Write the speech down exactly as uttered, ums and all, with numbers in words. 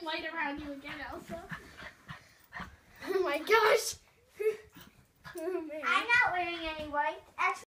white around you again, Elsa. Oh my gosh. Oh, man. I'm not wearing any white. Actually,